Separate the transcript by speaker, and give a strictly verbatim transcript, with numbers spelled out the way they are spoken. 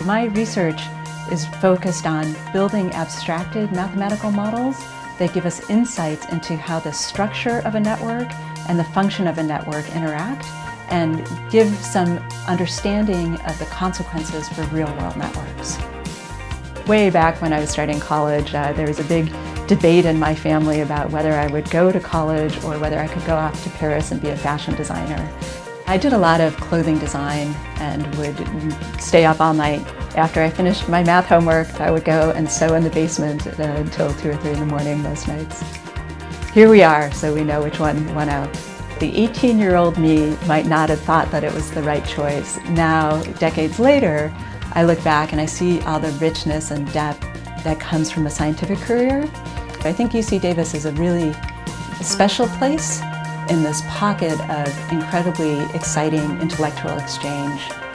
Speaker 1: My research is focused on building abstracted mathematical models that give us insights into how the structure of a network and the function of a network interact, and give some understanding of the consequences for real-world networks. Way back when I was starting college, uh, there was a big debate in my family about whether I would go to college or whether I could go off to Paris and be a fashion designer. I did a lot of clothing design and would stay up all night. After I finished my math homework, I would go and sew in the basement uh, until two or three in the morning most nights. Here we are, so we know which one won out. The eighteen-year-old me might not have thought that it was the right choice. Now, decades later, I look back and I see all the richness and depth that comes from a scientific career. I think U C Davis is a really special place in this pocket of incredibly exciting intellectual exchange.